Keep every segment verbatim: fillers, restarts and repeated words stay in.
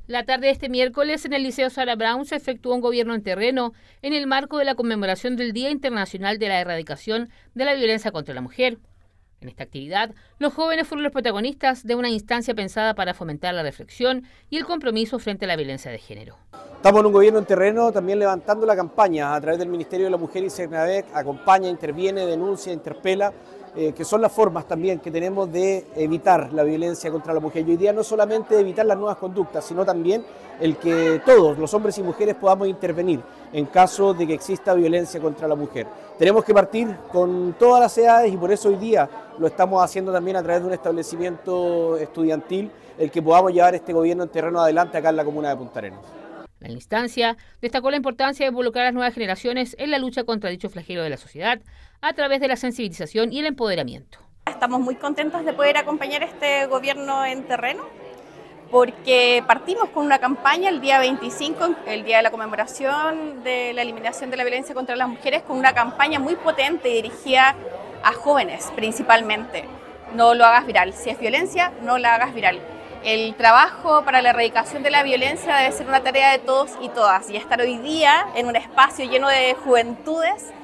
La tarde de este miércoles en el Liceo Sara Brown se efectuó un gobierno en terreno en el marco de la conmemoración del Día Internacional de la Erradicación de la Violencia contra la Mujer. En esta actividad, los jóvenes fueron los protagonistas de una instancia pensada para fomentar la reflexión y el compromiso frente a la violencia de género. Estamos en un gobierno en terreno también levantando la campaña a través del Ministerio de la Mujer y Cernavec, acompaña, interviene, denuncia, interpela, eh, que son las formas también que tenemos de evitar la violencia contra la mujer. Y hoy día no solamente evitar las nuevas conductas, sino también el que todos, los hombres y mujeres, podamos intervenir en caso de que exista violencia contra la mujer. Tenemos que partir con todas las edades y por eso hoy día lo estamos haciendo también a través de un establecimiento estudiantil, el que podamos llevar este gobierno en terreno adelante acá en la comuna de Punta Arenas. La instancia destacó la importancia de involucrar a las nuevas generaciones en la lucha contra dicho flagelo de la sociedad a través de la sensibilización y el empoderamiento. Estamos muy contentos de poder acompañar este gobierno en terreno porque partimos con una campaña el día veinticinco, el día de la conmemoración de la eliminación de la violencia contra las mujeres, con una campaña muy potente dirigida a jóvenes principalmente. No lo hagas viral, si es violencia, no la hagas viral. El trabajo para la erradicación de la violencia debe ser una tarea de todos y todas, y estar hoy día en un espacio lleno de juventudes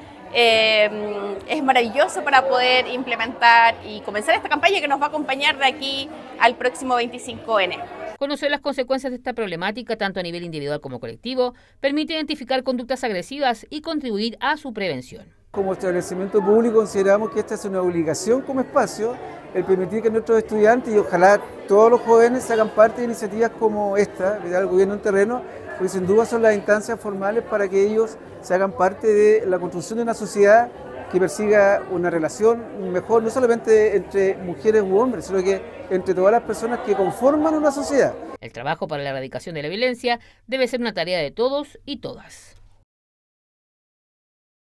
eh, es maravilloso para poder implementar y comenzar esta campaña que nos va a acompañar de aquí al próximo veinticinco ene. Conocer las consecuencias de esta problemática, tanto a nivel individual como colectivo, permite identificar conductas agresivas y contribuir a su prevención. Como establecimiento público consideramos que esta es una obligación como espacio, el permitir que nuestros estudiantes y ojalá todos los jóvenes hagan parte de iniciativas como esta, del gobierno en terreno, porque sin duda son las instancias formales para que ellos se hagan parte de la construcción de una sociedad que persiga una relación mejor, no solamente entre mujeres u hombres, sino que entre todas las personas que conforman una sociedad. El trabajo para la erradicación de la violencia debe ser una tarea de todos y todas.